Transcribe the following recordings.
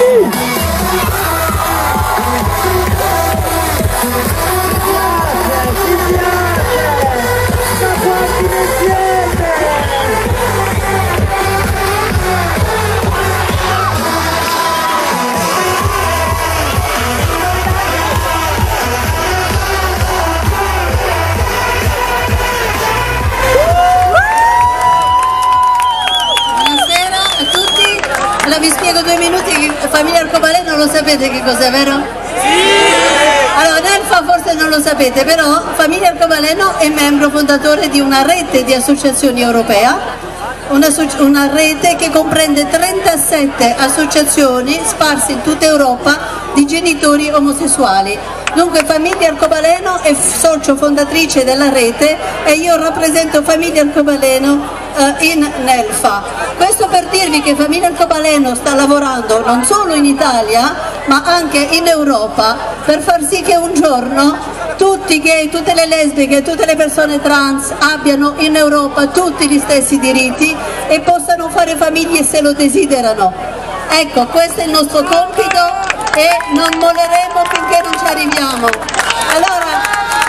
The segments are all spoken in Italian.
Vi spiego 2 minuti che Famiglia Arcobaleno lo sapete che cos'è, vero? Sì! Allora, Nelfa forse non lo sapete, però Famiglia Arcobaleno è membro fondatore di una rete di associazioni europea, una rete che comprende 37 associazioni sparse in tutta Europa di genitori omosessuali. Dunque Famiglia Arcobaleno è socio fondatrice della rete e io rappresento Famiglia Arcobaleno in Nelfa. Questo per dirvi che Famiglia Arcobaleno sta lavorando non solo in Italia ma anche in Europa per far sì che un giorno tutti i gay, tutte le lesbiche, tutte le persone trans abbiano in Europa tutti gli stessi diritti e possano fare famiglie se lo desiderano. Ecco, questo è il nostro compito e non molleremo finché non ci arriviamo. Allora,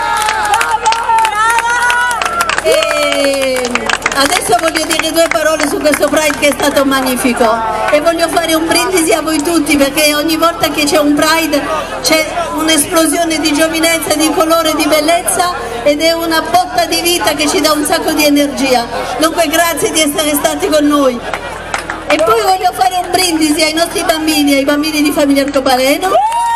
adesso voglio dire 2 parole su questo Pride che è stato magnifico e voglio fare un brindisi a voi tutti, perché ogni volta che c'è un Pride c'è un'esplosione di giovinezza, di colore, di bellezza ed è una botta di vita che ci dà un sacco di energia. Dunque grazie di essere stati con noi. E poi voglio fare un brindisi ai nostri bambini, ai bambini di Famiglia Arcobaleno,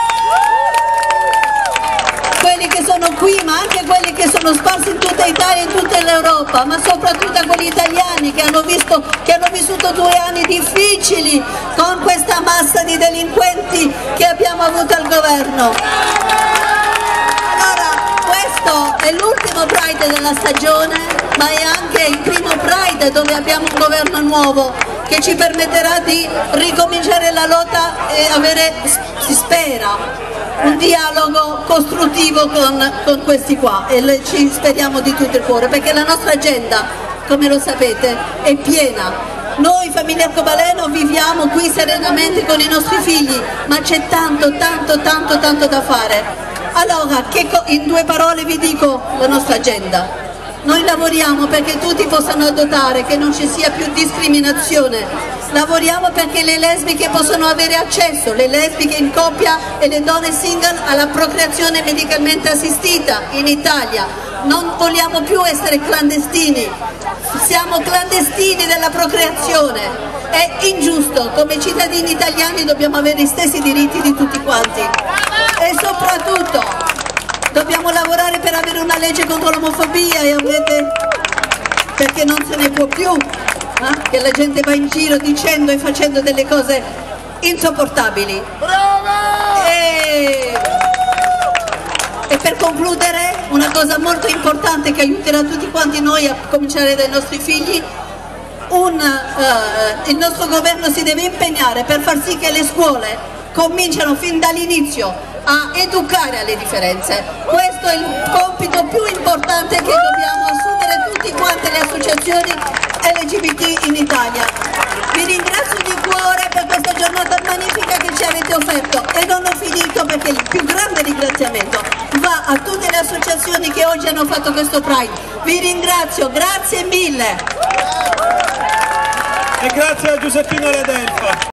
quelli che sono qui ma anche quelli che sono sparsi in tutta Italia e in tutta l'Europa, ma soprattutto a quelli italiani che hanno vissuto 2 anni difficili con questa massa di delinquenti che abbiamo avuto al governo. Allora, questo è l'ultimo Pride della stagione, ma è anche il primo Pride dove abbiamo un governo nuovo che ci permetterà di ricominciare la lotta e avere, si spera, un dialogo costruttivo con questi qua e ci speriamo di tutto il cuore, perché la nostra agenda, come lo sapete, è piena. Noi Famiglia Arcobaleno viviamo qui serenamente con i nostri figli, ma c'è tanto da fare. Allora, in 2 parole vi dico la nostra agenda. Noi lavoriamo perché tutti possano adottare, che non ci sia più discriminazione. Lavoriamo perché le lesbiche possano avere accesso, le lesbiche in coppia e le donne single, alla procreazione medicalmente assistita in Italia. Non vogliamo più essere clandestini, siamo clandestini della procreazione. È ingiusto, come cittadini italiani dobbiamo avere gli stessi diritti di tutti quanti. E soprattutto dobbiamo lavorare per avere una legge contro l'omofobia perché non se ne può più, che la gente va in giro dicendo e facendo delle cose insopportabili. E per concludere, una cosa molto importante che aiuterà tutti quanti noi, a cominciare dai nostri figli, il nostro governo si deve impegnare per far sì che le scuole cominciano fin dall'inizio a educare alle differenze. Questo è il compito più importante che dobbiamo assumere tutti quante le associazioni LGBT in Italia. Vi ringrazio di cuore per questa giornata magnifica che ci avete offerto e non ho finito, perché il più grande ringraziamento va a tutte le associazioni che oggi hanno fatto questo Pride. Vi ringrazio, grazie mille! E grazie a Giuseppina Ladelfa.